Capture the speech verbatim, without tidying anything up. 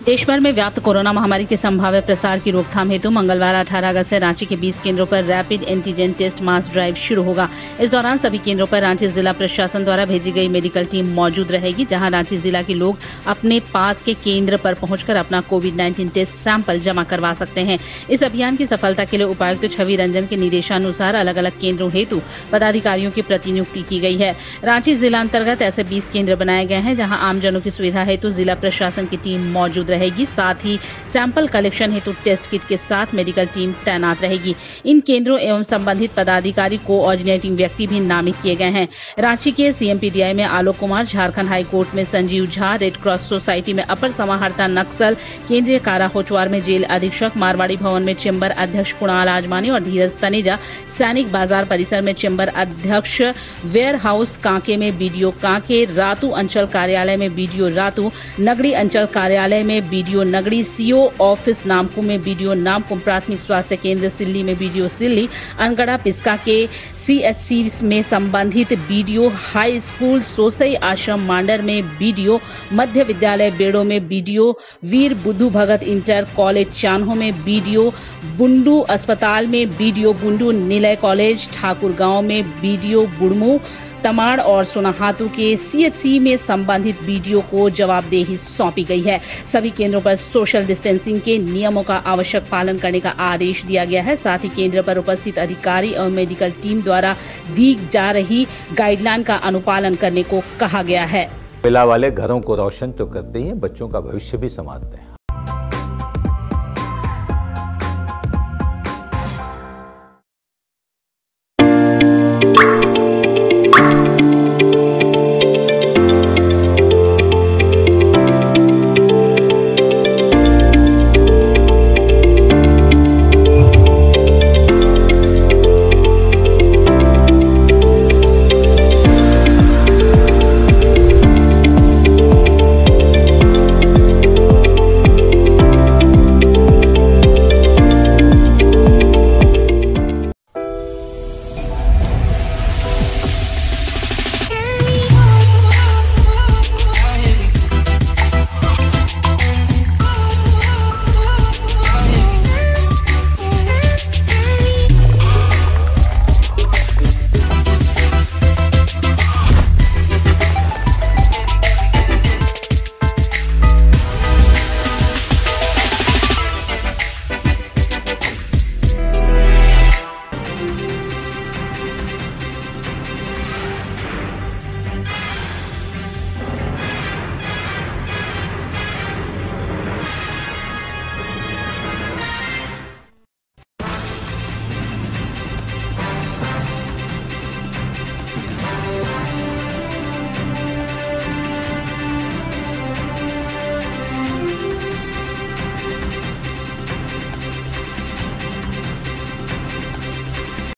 देश भर में व्याप्त कोरोना महामारी के संभावित प्रसार की रोकथाम हेतु मंगलवार अठारह अगस्त से रांची के बीस केंद्रों पर rapid antigen test mass drive शुरू होगा। इस दौरान सभी केंद्रों पर रांची जिला प्रशासन द्वारा भेजी गई मेडिकल टीम मौजूद रहेगी, जहां रांची जिला के लोग अपने पास के केंद्र पर पहुंचकर अपना कोविड नाइन्टीन टेस्ट सैंपल जमा करवा सकते हैं। इस अभियान की सफलता के लिए उपायुक्त छवि रंजन के निर्देशानुसार अलग अलग केंद्रों हेतु पदाधिकारियों की प्रतिनियुक्ति की गई है। रांची जिला अंतर्गत ऐसे बीस केंद्र बनाए गए हैं, जहाँ आमजनों की सुविधा हेतु जिला प्रशासन की टीम मौजूद रहेगी। साथ ही सैंपल कलेक्शन हेतु टेस्ट किट के साथ मेडिकल टीम तैनात रहेगी। इन केंद्रों एवं संबंधित पदाधिकारी को ऑर्डिनेटिंग व्यक्ति भी नामित किए गए हैं। रांची के सीएमपीडीआई में आलोक कुमार, झारखंड हाईकोर्ट में Sanjeev Jha, red cross society में अपर समाहर्ता नक्सल, केंद्रीय कारा होचवार में जेल अधीक्षक, मारवाड़ी भवन में चेंबर अध्यक्ष कुणाल आजमानी और धीरज तनेजा, सैनिक बाजार परिसर में चेंबर अध्यक्ष, वेयर हाउस कांके में बीडीओ कांके, रातू अंचल कार्यालय में बीडीओ रातू, नगड़ी अंचल कार्यालय में BDO Nagri, CO office Namkum में बीडीओ नामकुम, प्राथमिक स्वास्थ्य केंद्र सिल्ली में बीडीओ सिल्ली, अनगढ़ा पिस्का के सीएचसी में संबंधित बीडीओ, हाई स्कूल सोसई आश्रम मांडर में बीडीओ, मध्य विद्यालय बेड़ो में बीडीओ, वीर बुद्धू भगत इंटर कॉलेज चान्हो में बीडीओ, बुंडू अस्पताल में बीडीओ बुंडू, निलय कॉलेज ठाकुर गांव में बीडीओ बुड़मू, तमाड़ और सोनाहातू के सीएचसी में संबंधित बीडीओ को जवाबदेही सौंपी गई है। सभी केंद्रों पर सोशल डिस्टेंसिंग के नियमों का आवश्यक पालन करने का आदेश दिया गया है। साथ ही केंद्र पर उपस्थित अधिकारी और मेडिकल टीम द्वारा दी जा रही गाइडलाइन का अनुपालन करने को कहा गया है। महिला वाले घरों को रोशन तो करते ही हैं, बच्चों का भविष्य भी संवारते हैं।